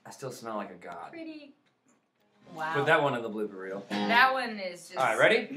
I still smell like a god. Pretty. Wow. Put that one in the blooper reel. That one is just... Alright, ready?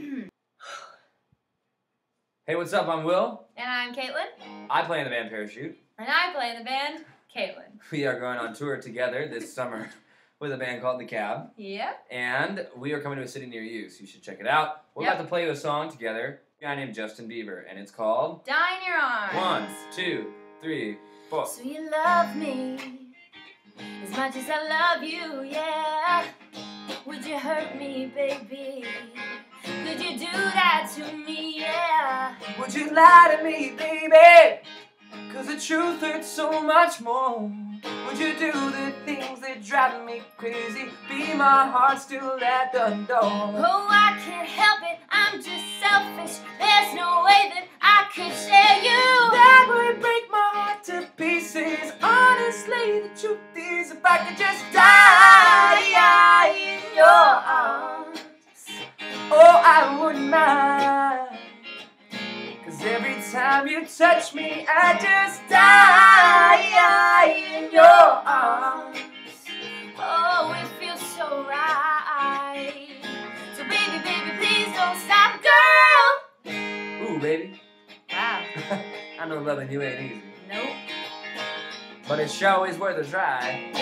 Hey, what's up? I'm Will. And I'm Katelyn. I play in the band Parachute. And I play in the band Katelyn. We are going on tour together this summer with a band called The Cab. Yep. And we are coming to a city near you, so you should check it out. We're about to play you a song together. A guy named Justin Bieber, and it's called... Die in Your Arms. 1, 2, 3, 4. So you love me as much as I love you, yeah. Would you hurt me, baby? Could you do that to me, yeah? Would you lie to me, baby? Cause the truth hurts so much more. Would you do the things that drive me crazy? Be my heart still at the door? Oh, I can't help it, I'm just selfish. There's no way that I could share you. That would break my heart to pieces. Honestly, the truth is, if I could just die in your arms, oh, I wouldn't mind. Cause every time you touch me, I just die in your arms. Oh, it feels so right. So baby, baby, please don't stop, girl. Ooh, baby. Wow. I know loving you ain't easy. Nope. But it sure is worth a try.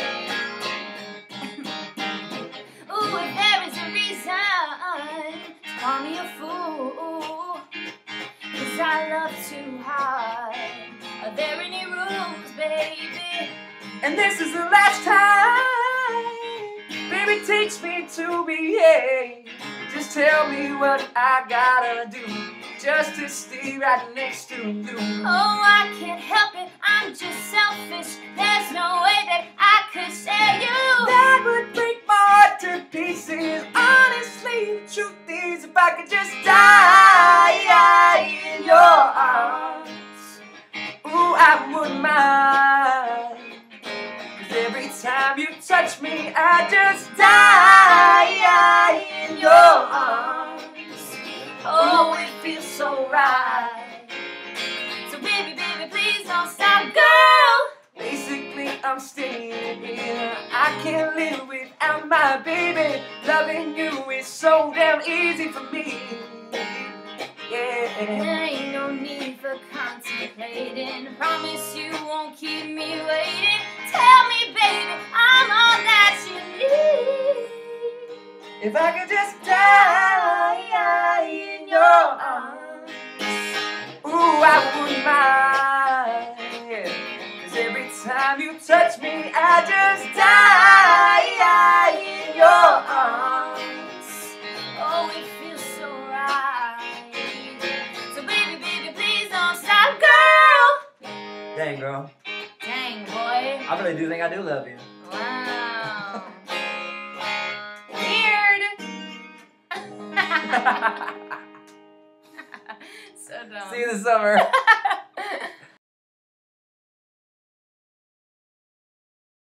Ooh, if there is a reason to call me a fool, cause I love too hard. Are there any rules, baby? And this is the last time. Baby, teach me to behave. Just tell me what I gotta do just to stay right next to you. Oh, I can't help it, I'm just selfish. There's no way that I could share you. That would break my heart to pieces. Honestly, the truth is, if I could just die in your arms, ooh, I wouldn't mind. Cause every time you touch me, I just die in your arms. Oh, it feels so right. So baby, baby, please don't stop, girl. Basically, I'm staying here. I can't live without my baby. Loving you is so damn easy for me. Yeah. There ain't no need for contemplating. Promise you won't keep me waiting. Tell me, baby, I'm all that you need. If I could just die in your arms, ooh, I wouldn't mind. Yeah. Cause every time you touch me, I just die in your arms. Oh, it feels so right. So baby, baby, please don't stop, girl. Dang, girl. Dang, boy. I really do think I do love you. Wow. Weird. So dumb. See you this summer.